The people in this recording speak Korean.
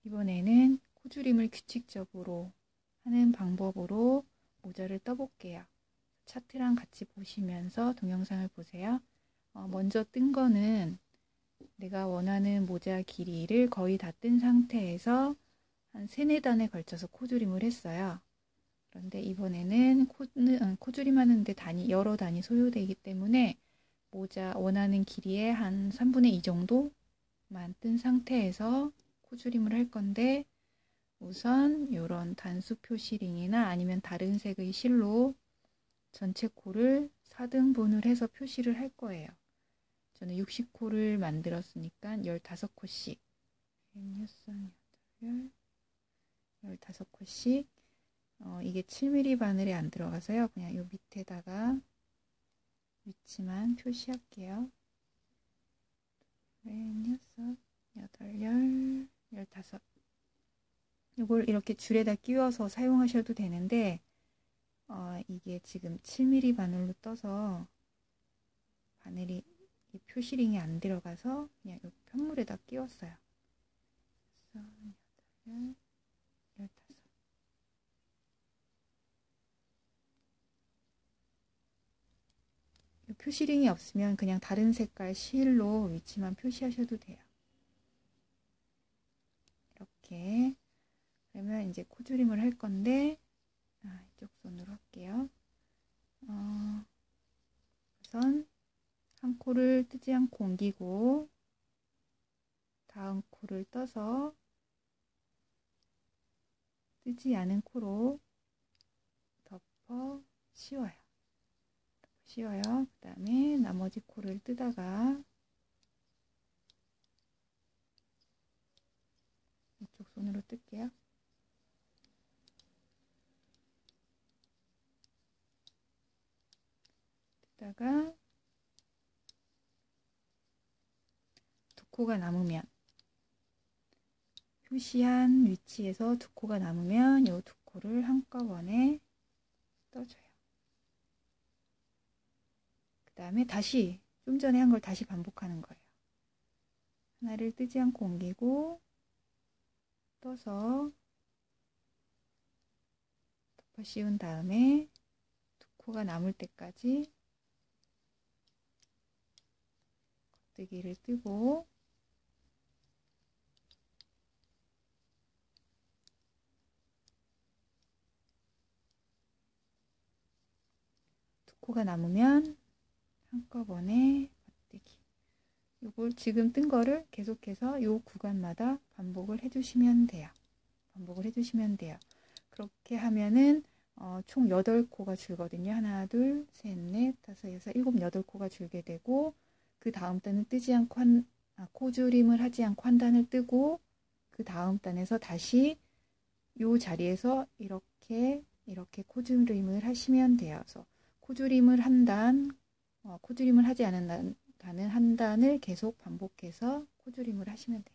이번에는 코줄임을 규칙적으로 하는 방법으로 모자를 떠볼게요. 차트랑 같이 보시면서 동영상을 보세요. 먼저 뜬 거는 내가 원하는 모자 길이를 거의 다 뜬 상태에서 한 3, 4단에 걸쳐서 코줄임을 했어요. 그런데 이번에는 코줄임 하는데 여러 단이 소요되기 때문에 모자 원하는 길이의 한 3분의 2 정도만 뜬 상태에서 코줄임을 할 건데, 우선 이런 단수 표시링이나 아니면 다른 색의 실로 전체 코를 4등분을 해서 표시를 할 거예요. 저는 60코를 만들었으니까 15코씩 15코씩 이게 7mm 바늘에 안 들어가서요. 그냥 요 밑에다가 위치만 표시할게요. 6, 8, 15 이걸 이렇게 줄에다 끼워서 사용하셔도 되는데 이게 지금 7mm 바늘로 떠서 바늘이 이 표시링이 안 들어가서 그냥 이 편물에다 끼웠어요. 6, 8, 15 표시링이 없으면 그냥 다른 색깔 실로 위치만 표시하셔도 돼요. 이렇게. 그러면 이제 코줄임을 할 건데, 이쪽 손으로 할게요. 우선 한 코를 뜨지 않고 옮기고 다음 코를 떠서 뜨지 않은 코로 덮어 씌워요. 그 다음에 나머지 코를 뜨다가 이쪽 손으로 뜰게요. 뜨다가 두 코가 남으면, 표시한 위치에서 두 코가 남으면 이 두 코를 한꺼번에 떠줘요. 그 다음에 다시 좀 전에 한 걸 다시 반복하는 거예요. 하나를 뜨지 않고 옮기고 떠서 덮어 씌운 다음에 두 코가 남을 때까지 겉뜨기를 뜨고 두 코가 남으면 한꺼번에 겉뜨기. 이걸 지금 뜬 거를 계속해서 이 구간마다 반복을 해주시면 돼요. 그렇게 하면은 총 8코가 줄거든요. 하나, 둘, 셋, 넷, 다섯, 여섯, 일곱, 8코가 줄게 되고, 그 다음 단은 뜨지 않고 코줄임을 하지 않고 한 단을 뜨고, 그 다음 단에서 다시 이 자리에서 이렇게 코줄임을 하시면 돼요. 그래서 코줄임을 한 단, 코줄임을 하지 않은 단은 한 단을 계속 반복해서 코줄임을 하시면 돼요.